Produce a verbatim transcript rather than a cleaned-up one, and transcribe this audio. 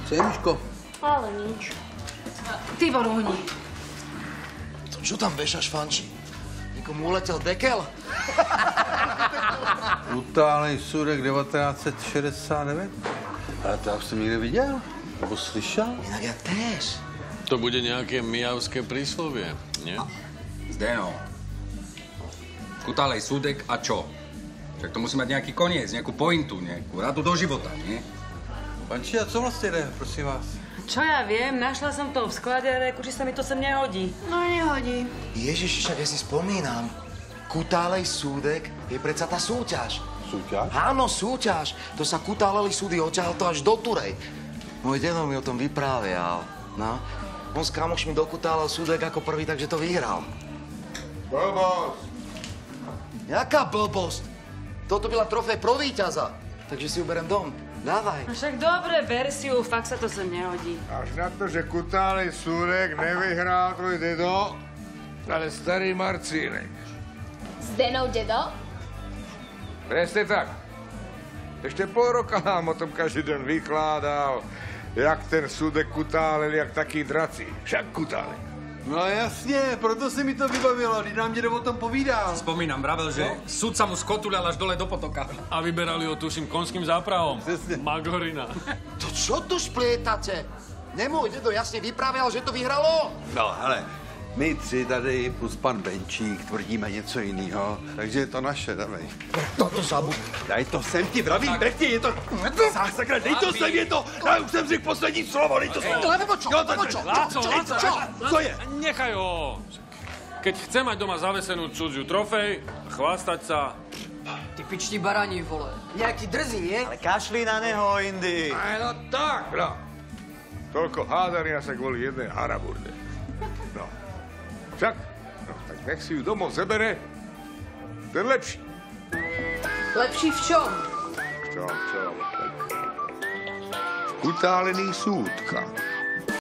Co je, Miško? Ale nič. Ty voruhni. To čo tam vešaš, Fanči? Někomu uletěl dekel? Utálený súdek devatenáct set šedesát devět? Ale to já už jsem někde viděl? Nebo slyšel? Inak ja též. To bude nejaké mijavské príslovie, nie? Zdeno. Kutálej súdek a čo? Však to musí mať nejaký koniec, nejakú pointu, nejakú radu do života, nie? Panči, a co vlastně jde, prosím vás? Čo ja viem, našla som to v sklade, ale či sa mi to sem nehodí. No nehodí. Ježiš, však ja si spomínam. Kutálej súdek je predsa tá súťaž. Súťaž? Áno, súťaž. To sa kutáleli súdy odtiaľ to až do Turej. Môj dedo mi o tom vyprávial. No. On s kamošmi dokutálel súdek ako prvý, takže to vyhral. Blbosť! Jaká blbosť? Toto byla trofej pro víťaza. Takže si uberem dom. Dávaj. No však dobre, ber si ju, fakt sa to sem nehodí. Až na to, že kutálej súdek nevyhrál tvoj dedo, ale starý Marcínek. Zdenov dedo? Presne tak. Ešte pol roka nám o tom každý den vykládal, jak ten súdek kutálel, jak taký draci. Však kutálel. No jasně, proto se mi to vybavilo, když nám dědo o tom povídal. Spomínam, vravel, že no? Sudca mu skotuľal až dole do potoka. A vyberali ho, tuším, konským zápravom. Přesně. Magorina. To čo tu šplietate? Nemôj dedo jasne vyprávial, že to vyhralo? No, hele, my tři tady plus pan Benčík tvrdíme něco jiného, takže je to naše, dávej. Toto zabu. Daj to sem, ti vravím, pěkně, je to... Sakra, dej to sem, je to... Já už jsem řekl poslední slovo, dej to sem. To nebo čo? Nebo čo? Láco, Láco, Čo? Co je? Nechaj ho. Keď chce mať doma zavesenú cudziu trofej, chvástať sa... Ty pičti baraní, vole. Nejaký drzý, nie? Ale kašli na neho, Indy. Aj no tak, no. Toľko hádania sa kvôli jednej haraburde. No. Však, no tak nech si ju domov zebere, ten lepší. Lepší v čom? Čo, čo? Utálený súdka.